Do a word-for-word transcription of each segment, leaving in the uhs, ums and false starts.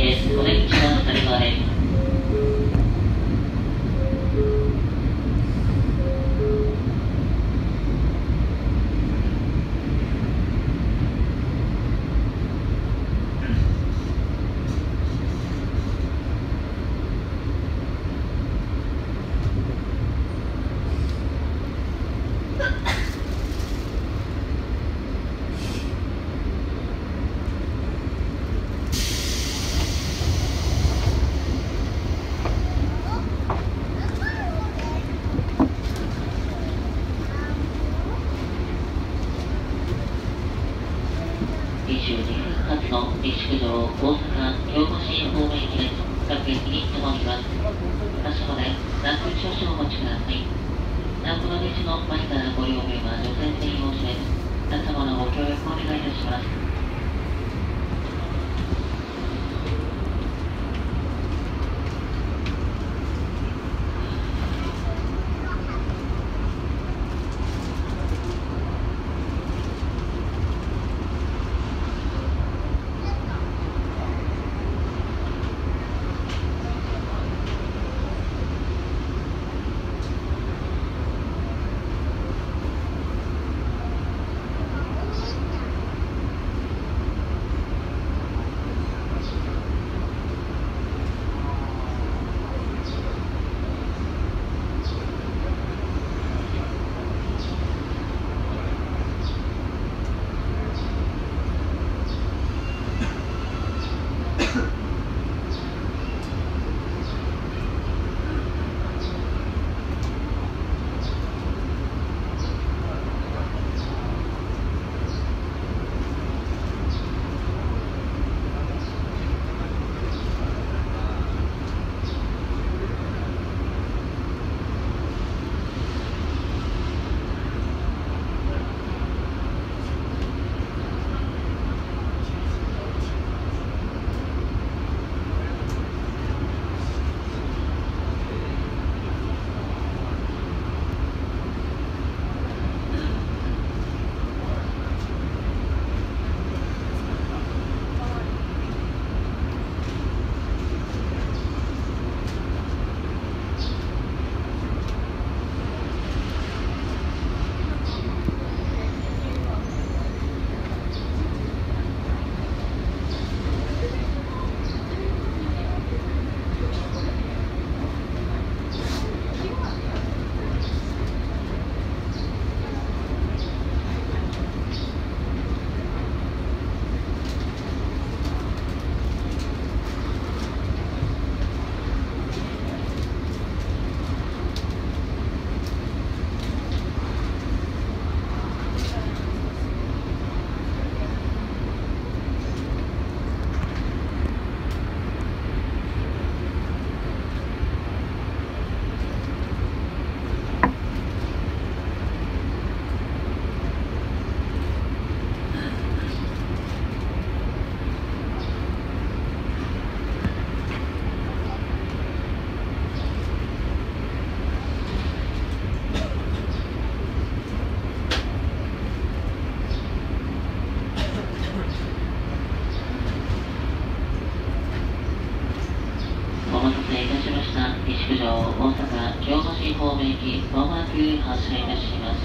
です。お出口は左側です。にじゅうにふん発の西九条大阪京都市方面行きです。各駅に停まります。発車まで何分少々お待ちください。なおこの列の前からご利用名は女性専用車です。皆様のご協力をお願いいたします。お待たせいたしました。西九条大阪京都市方面行きまもなく発車いたします。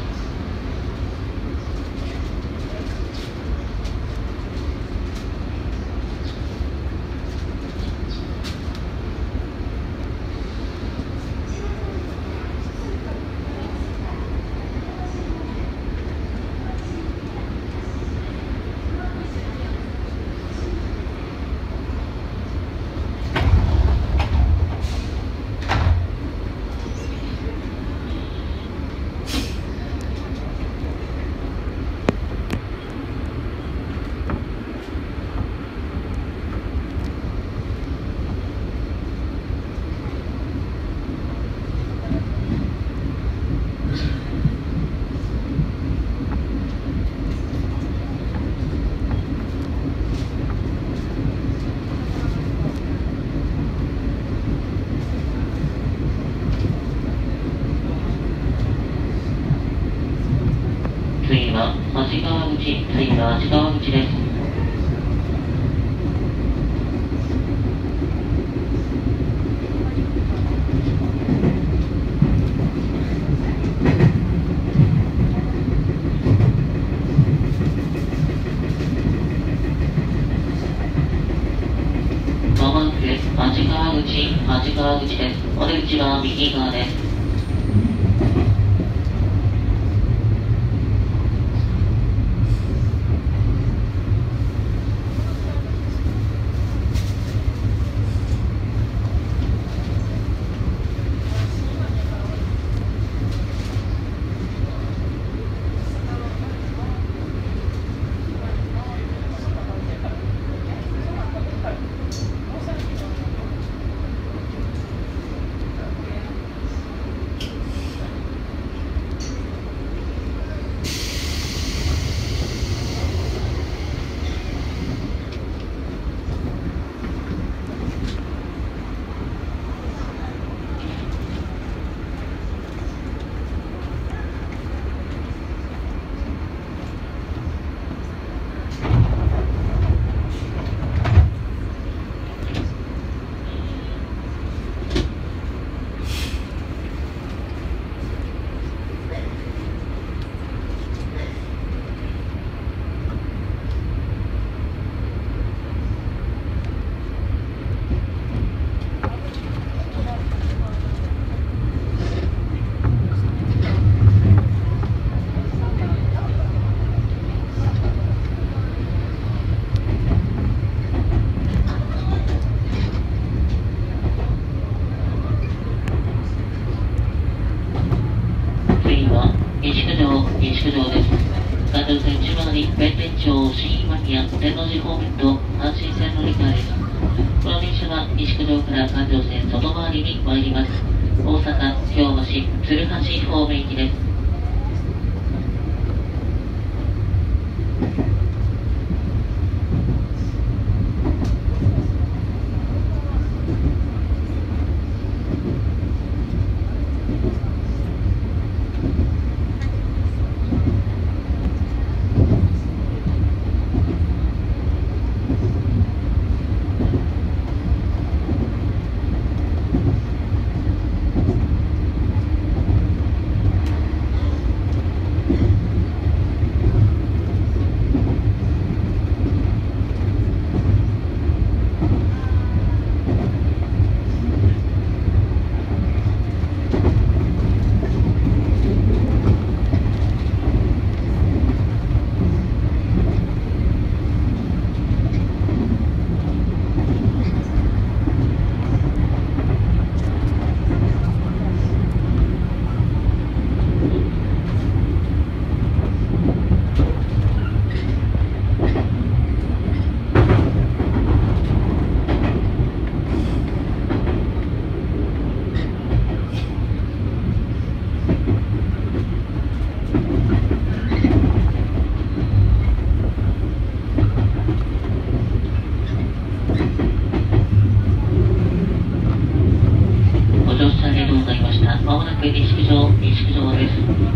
次は足川口、次は足川口です。 市町川口です。お出口は右側です。西九条です。環状線千葉に弁天町、新今宮、天王寺方面と阪神線乗り換えです。この電車は西九条から環状線外回りに参ります。大阪、京橋、鶴橋方面行きです。まもなく西九条、西九条です。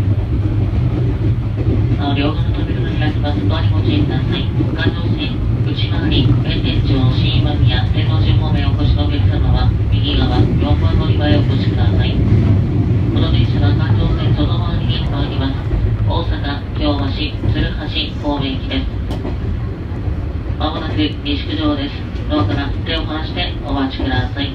あの両側の扉が開きます。ドアにご注意ください。環状線、内回り、弁天町、新今宮、天王寺方面をお越しのお客様は、右側、よんばん乗り場へお越しください。この電車は環状線外回りに参ります。大阪、京橋、鶴橋方面行きです。まもなく西九条です。ドアから手を離してお待ちください。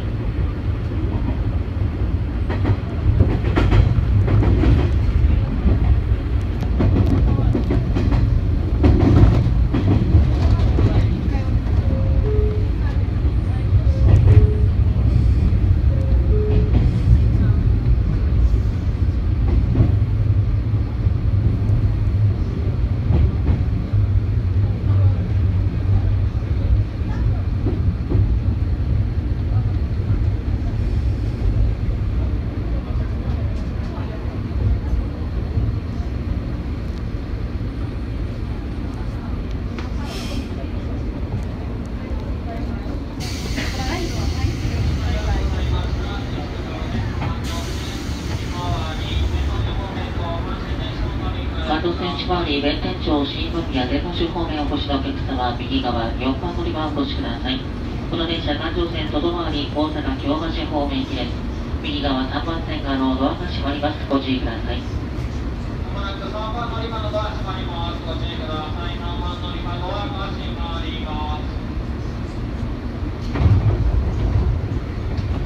環状線内回り、弁天町、新今宮、天王寺方面をお越しのお客様は、右側、よんばん乗り場をお越しください。この電車、環状線外回り、大阪、京橋方面行きです。右側さんばん線側のドアが閉まります。ご注意ください。 まもなくさんばん乗り場のドア閉まります。ご注意ください。さんばん乗り場ドアが閉まります。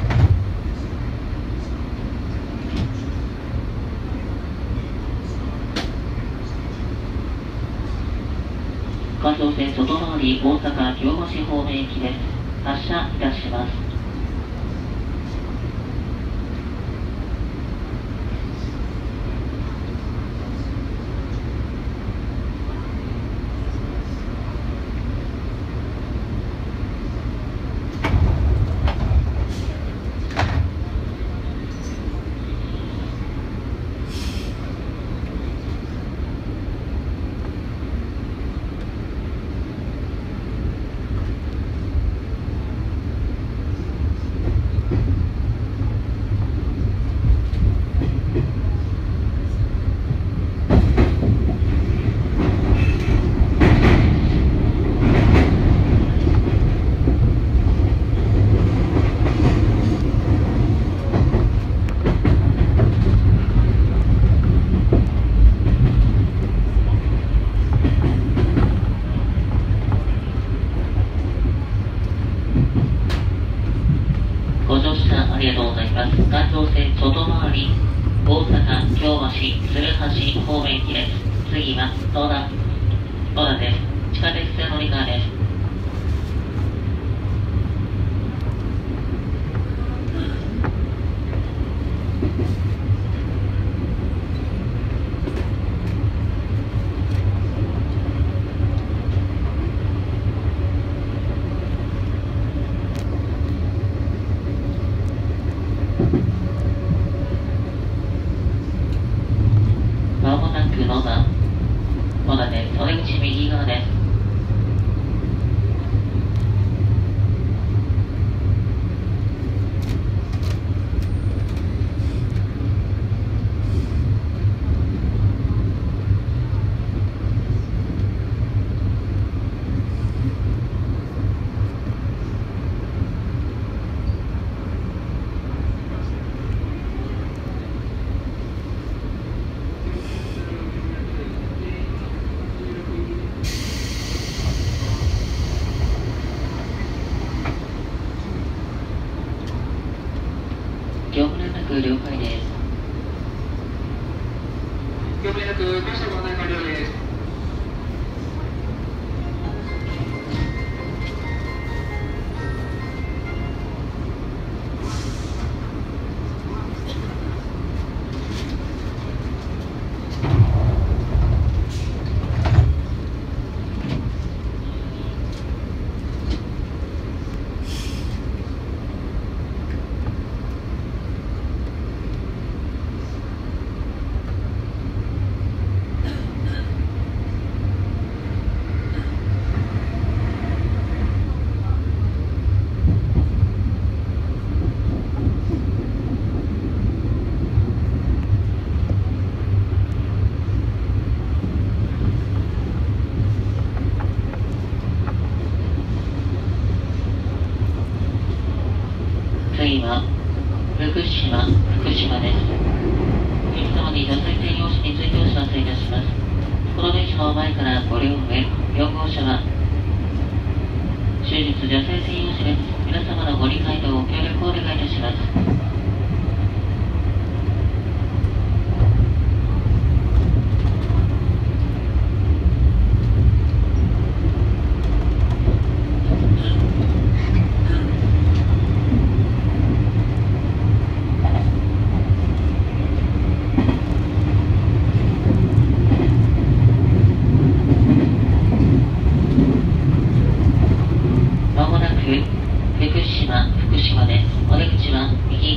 環状線外回り大阪京橋方面行きです。発車いたします。ご乗車ありがとうございます。環状線外回り大阪京橋鶴橋方面行きです。次は戸田戸田です。地下鉄乗り換えです。まもなく野田野田です。お出口右側です。業務連絡了解です。 業務連絡、各社ご案内完了です。 次は福島福島です。皆様に座席専用紙についてお知らせいたします。この電車の前からご両上よん号車は終日座席専用紙です。皆様のご理解とご協力をお願いいたします。まもなく福島福島です。お出口は右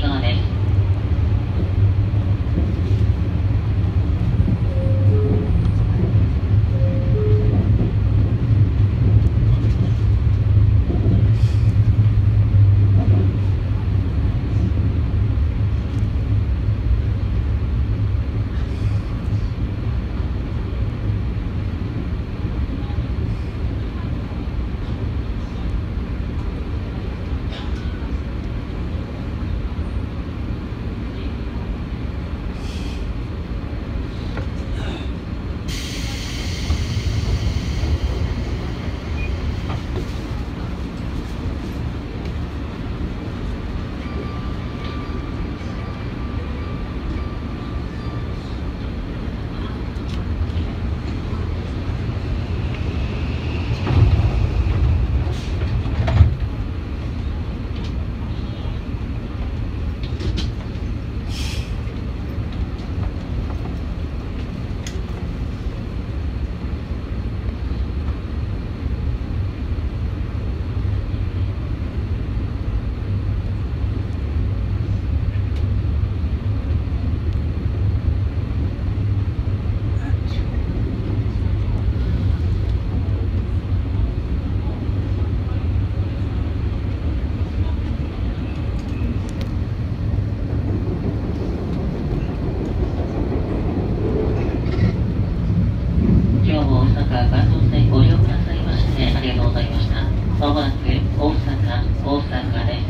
まもなく大阪、大阪です。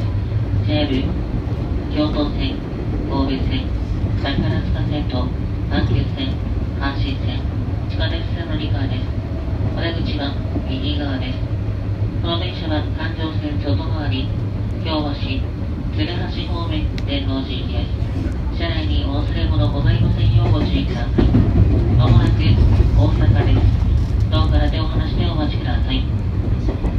ジェイアール 京都線、神戸線、宝塚線と阪急線、阪神線、地下鉄線のにかいです。お出口は右側です。この電車は環状線外回り、京橋、鶴橋方面天王寺行きです。車内にお忘れ物ございませんようご注意ください。まもなく大阪です。ドアから手を離してお待ちください。